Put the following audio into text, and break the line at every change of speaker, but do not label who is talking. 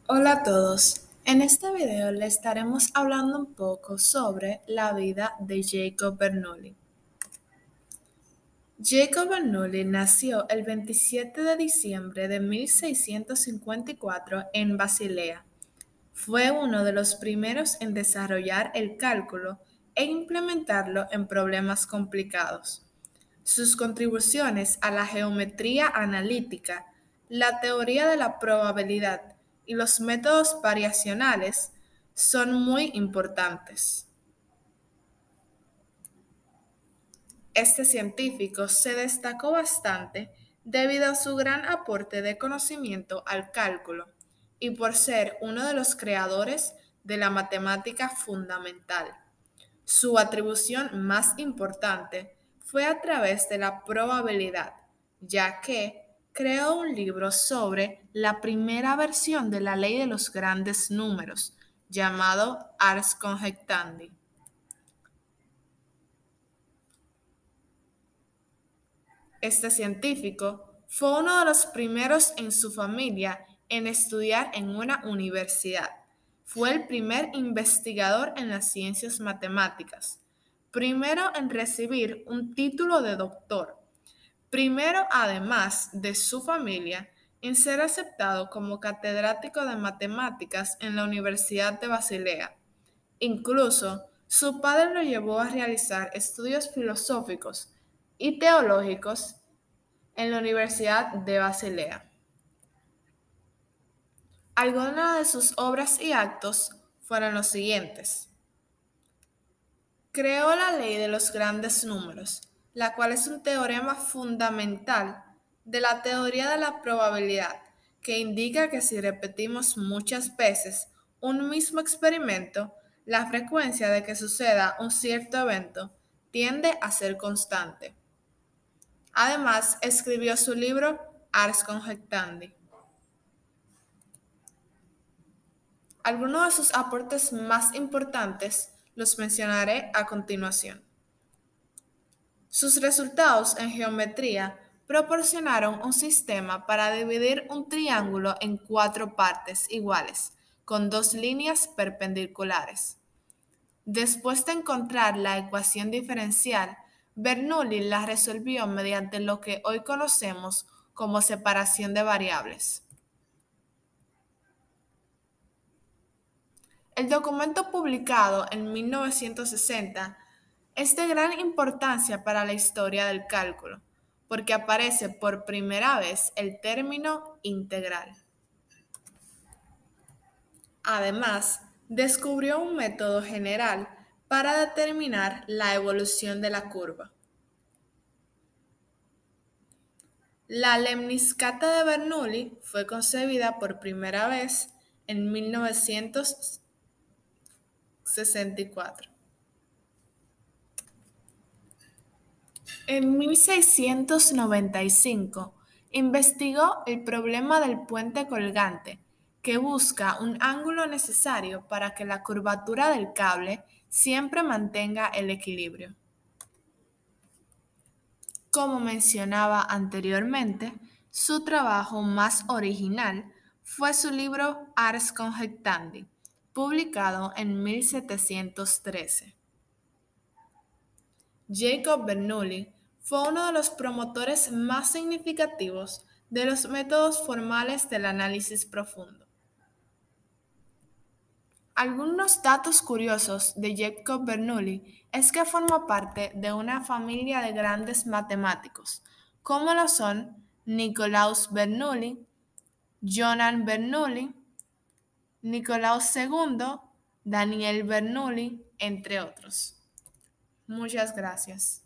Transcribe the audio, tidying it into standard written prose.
Hola a todos. En este video le estaremos hablando un poco sobre la vida de Jacob Bernoulli. Jacob Bernoulli nació el 27 de diciembre de 1654 en Basilea. Fue uno de los primeros en desarrollar el cálculo e implementarlo en problemas complicados. Sus contribuciones a la geometría analítica, la teoría de la probabilidad y los métodos variacionales son muy importantes. Este científico se destacó bastante debido a su gran aporte de conocimiento al cálculo y por ser uno de los creadores de la matemática fundamental. Su atribución más importante fue a través de la probabilidad, ya que creó un libro sobre la primera versión de la ley de los grandes números, llamado Ars Conjectandi. Este científico fue uno de los primeros en su familia en estudiar en una universidad. Fue el primer investigador en las ciencias matemáticas, primero en recibir un título de doctor, primero además de su familia en ser aceptado como catedrático de matemáticas en la Universidad de Basilea. Incluso su padre lo llevó a realizar estudios filosóficos y teológicos en la Universidad de Basilea. Algunas de sus obras y actos fueron los siguientes. Creó la ley de los grandes números, la cual es un teorema fundamental de la teoría de la probabilidad, que indica que si repetimos muchas veces un mismo experimento, la frecuencia de que suceda un cierto evento tiende a ser constante. Además, escribió su libro Ars Conjectandi. Algunos de sus aportes más importantes los mencionaré a continuación. Sus resultados en geometría proporcionaron un sistema para dividir un triángulo en cuatro partes iguales, con dos líneas perpendiculares. Después de encontrar la ecuación diferencial, Bernoulli la resolvió mediante lo que hoy conocemos como separación de variables. El documento publicado en 1960 es de gran importancia para la historia del cálculo, porque aparece por primera vez el término integral. Además, descubrió un método general para determinar la evolución de la curva. La lemniscata de Bernoulli fue concebida por primera vez en 1964. En 1695, investigó el problema del puente colgante, que busca un ángulo necesario para que la curvatura del cable siempre mantenga el equilibrio. Como mencionaba anteriormente, su trabajo más original fue su libro Ars Conjectandi, publicado en 1713. Jacob Bernoulli fue uno de los promotores más significativos de los métodos formales del análisis profundo. Algunos datos curiosos de Jacob Bernoulli es que forma parte de una familia de grandes matemáticos, como lo son Nicolaus Bernoulli, Johann Bernoulli, Nicolaus II, Daniel Bernoulli, entre otros. Muchas gracias.